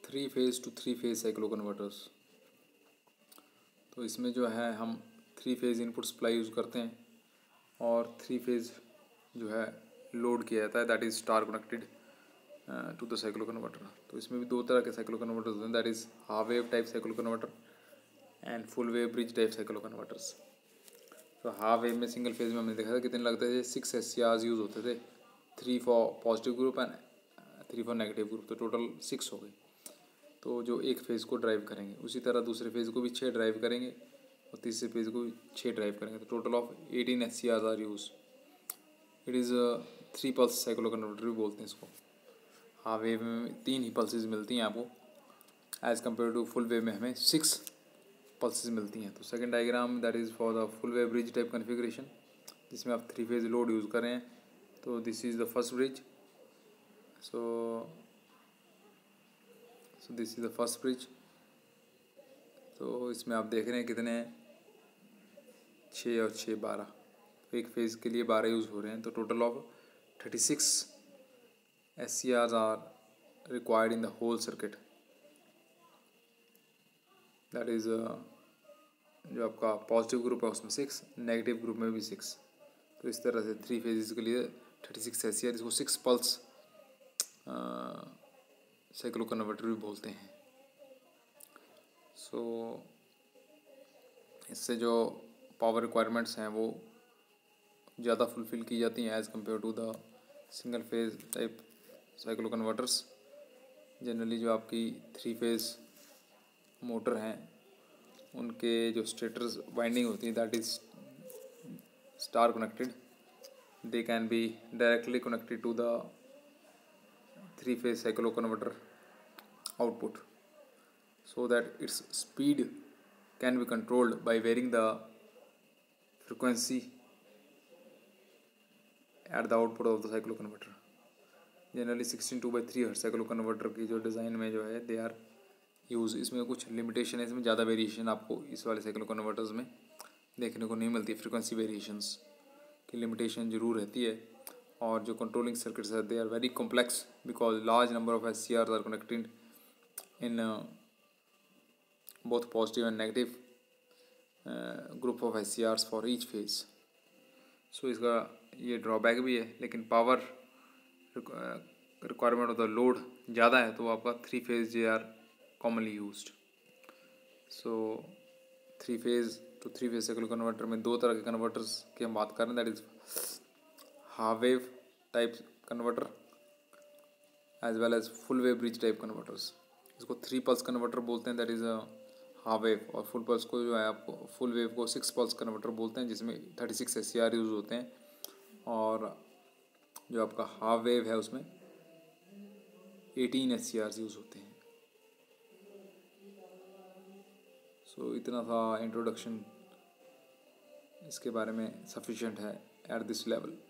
Three phase to three phase cyclo converters. तो इसमें जो है हम three phase input supply use करते हैं और थ्री फेज़ जो है लोड किया जाता है, that is star connected to the cyclo converter. तो इसमें भी दो तरह के साइक्लो कन्वर्टर्स होते हैं, that is half wave type cyclo converter and full wave bridge type cyclo converters. तो हाफ वेव में सिंगल फेज में हमने देखा था कितने लगते थे, 6 SCRs यूज़ होते थे, 3 for positive group and 3 for negative group, तो टोटल 6 हो गए। तो जो एक फेज़ को ड्राइव करेंगे, उसी तरह दूसरे फेज़ को भी 6 ड्राइव करेंगे और तीसरे फेज़ को भी 6 ड्राइव करेंगे, तो total of 18 SCRs are use. It is 3 pulse cyclo converter भी बोलते हैं इसको। हाफ वेव में 3 ही पल्सेज मिलती हैं आपको, as compare to full wave में हमें 6 पल्सेज मिलती हैं। तो second diagram that is for the full wave bridge type configuration, जिसमें आप थ्री फेज लोड यूज़ कर रहे हैं। तो this is the first bridge, so this is the first bridge. तो इसमें आप देख रहे हैं कितने हैं, 6 और 6 12, तो एक फेज़ के लिए 12 यूज़ हो रहे हैं। तो total of 36 SCRs are required in the whole circuit, that is जो आपका पॉजिटिव ग्रुप है उसमें 6, नेगेटिव ग्रुप में भी 6। तो इस तरह से थ्री फेजेस के लिए 36 SCR, इसको 6 पल्स साइक्लो कन्वर्टर भी बोलते हैं। सो इससे जो पावर रिक्वायरमेंट्स हैं वो ज़्यादा फुलफ़िल की जाती हैं as compare to the single phase type cyclo converters. Generally जो आपकी थ्री फेज मोटर हैं उनके जो स्टेटर्स वाइंडिंग होती है that is star connected, they can be directly connected to the three phase cyclo converter output, so that its speed can be controlled by varying the frequency at the output of the cyclo converter. Generally 16/2/3 hertz cyclo converter की जो design में जो है they R use. इसमें कुछ limitation है, इसमें ज़्यादा वेरिएशन आपको इस वाले साइक्लो कन्वर्टर्स में देखने को नहीं मिलती। फ्रीक्वेंसी वेरिएशंस की लिमिटेशन ज़रूर रहती है, और जो कंट्रोलिंग सर्किट्स है they are very complex because large number of SCRs are connected in both positive and negative group of SCRs for each phase. So इसका ये ड्रॉबैक भी है, लेकिन power requirement of the load ज़्यादा है तो आपका थ्री फेज जे are commonly used. So three phase तो थ्री फेज साइक्लो कन्वर्टर में दो तरह के कन्वर्टर्स की हम बात कर रहे हैं, that is half wave type converter as well as full wave bridge type converters. इसको 3 पल्स कन्वर्टर बोलते हैं, दैट इज़ हाफ वेव, और फुल पल्स को जो है आपको फुल वेव को 6 पल्स कन्वर्टर बोलते हैं, जिसमें 36 SCR यूज़ होते हैं, और जो आपका हाफ वेव है उसमें 18 SCR यूज़ होते हैं। सो इतना सा इंट्रोडक्शन इसके बारे में सफिशिएंट है एट दिस लेवल।